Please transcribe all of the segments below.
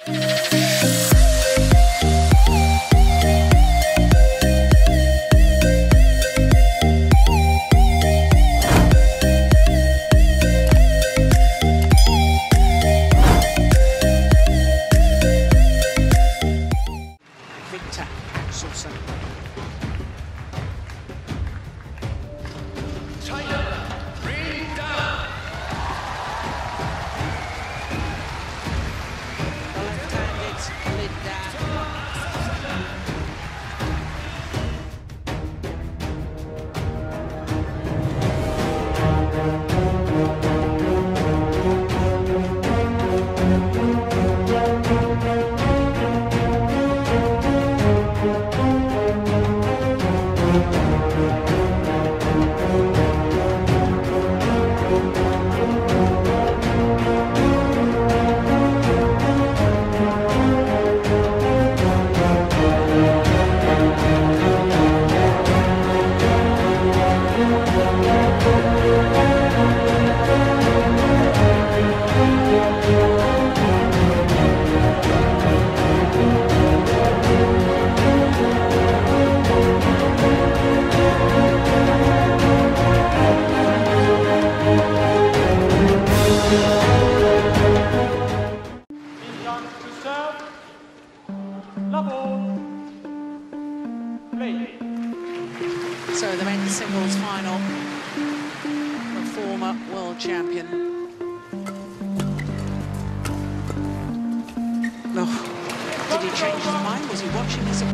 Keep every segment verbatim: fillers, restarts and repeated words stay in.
Victor Sousa. China, bring down. The left-handed Linda. So the men's singles final, the former world champion. Oh, did he change his mind? Was he watching this?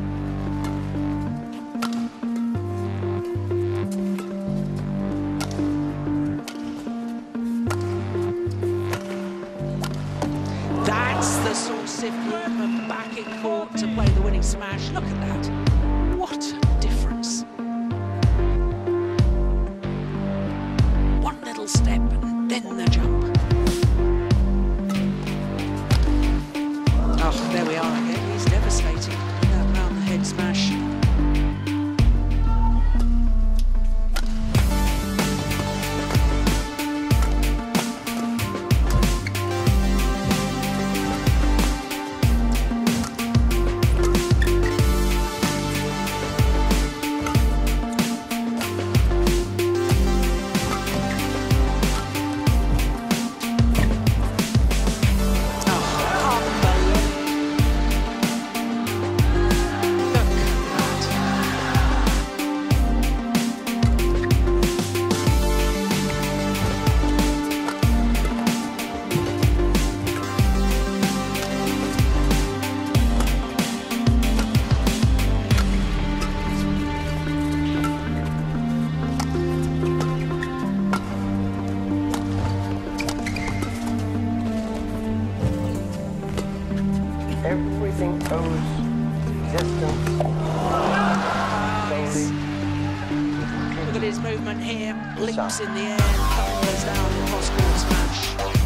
That's the Sousa movement back in court to play the winning smash. Look at that. What a difference. One little step and then the jump. Oh, there we are again. He's devastating. That round the head smash. Everything owes existence. Nice. Look at his movement here. Leaps in the air, thunders down the cross-court smash.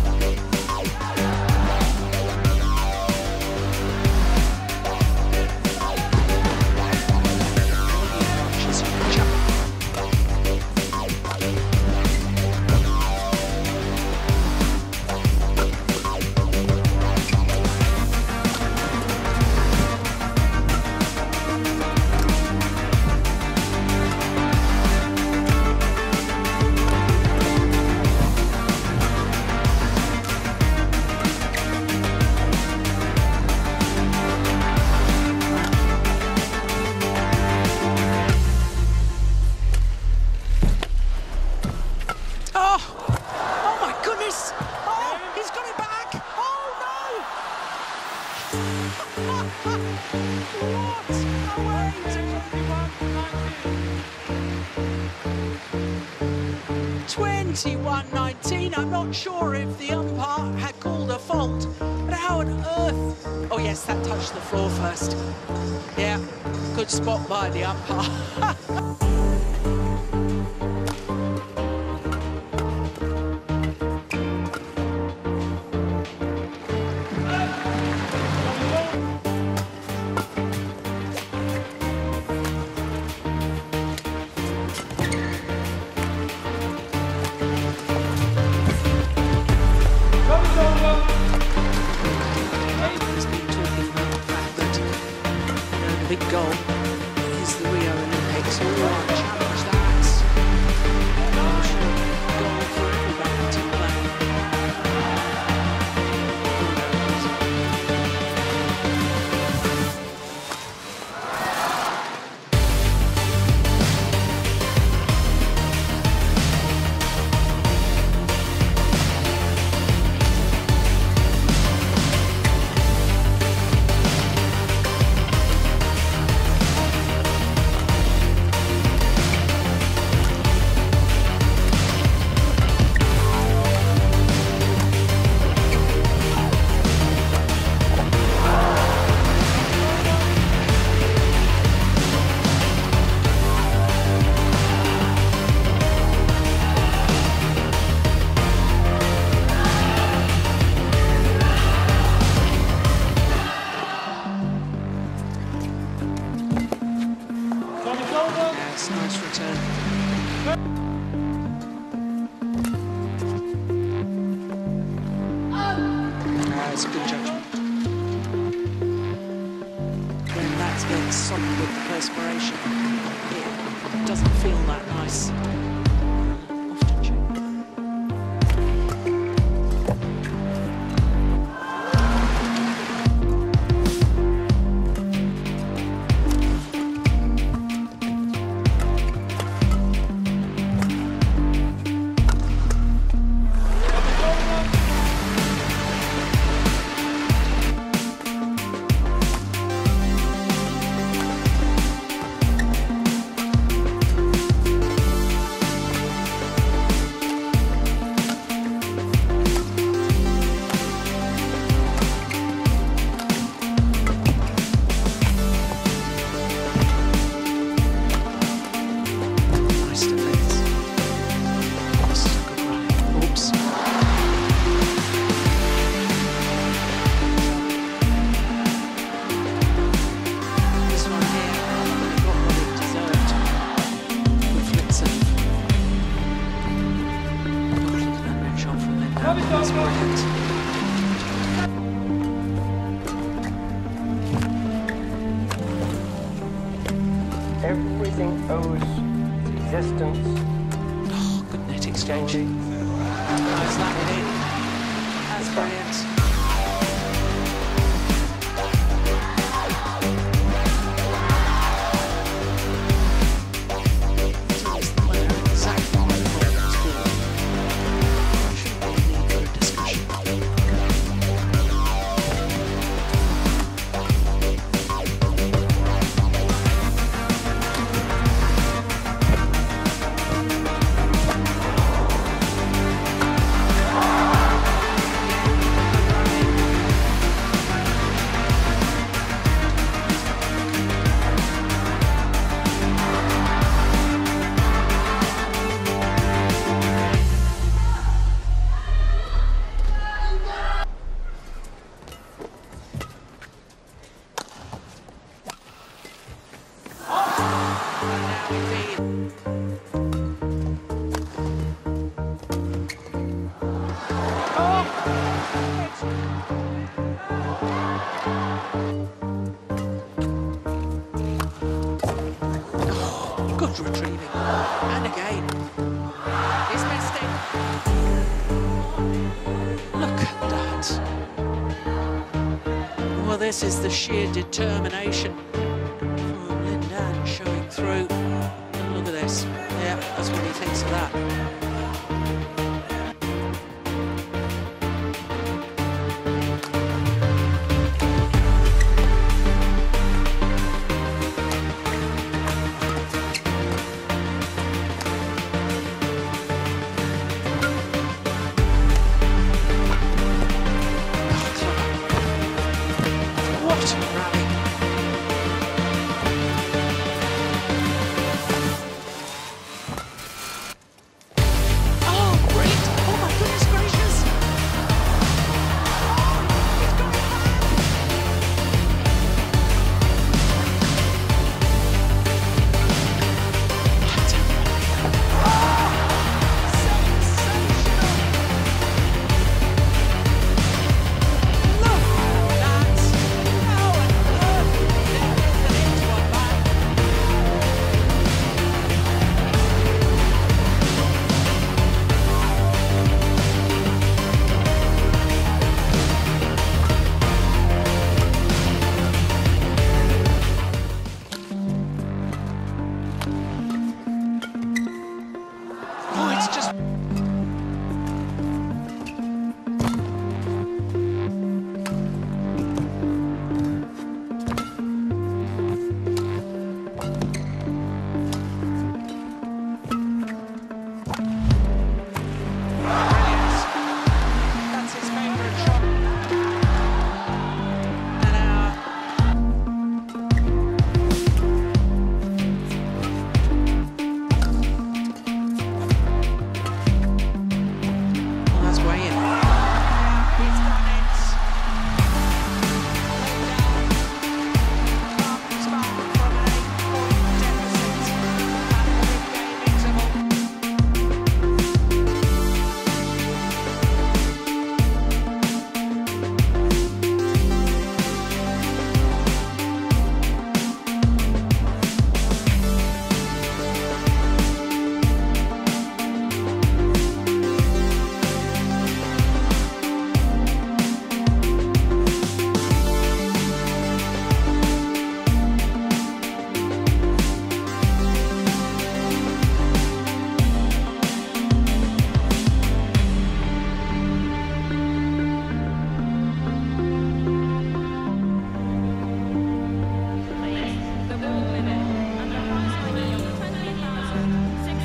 twenty-one nineteen. I'm not sure if the umpire had called a fault, but how on earth? Oh yes, that touched the floor first. Yeah, good spot by the umpire. He's been That's good judgment. When that gets soaked with the perspiration, it doesn't feel that nice. Often check. Everything owes existence. Oh, good net exchange. Nice landed in. That's brilliant. Good retrieving. And again. He's missed it. Look at that. Well, this is the sheer determination from Lindan showing through. And look at this. Yeah, that's what he thinks of that. Oh,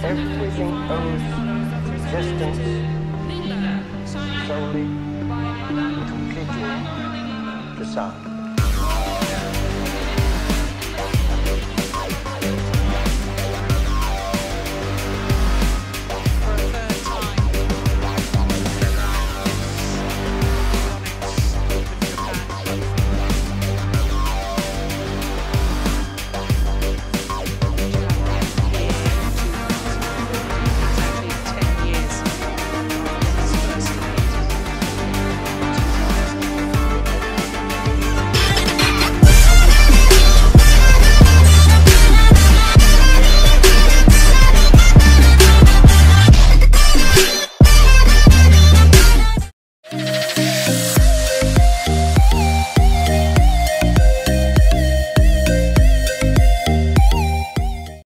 Everything owes existence solely, completely to sound.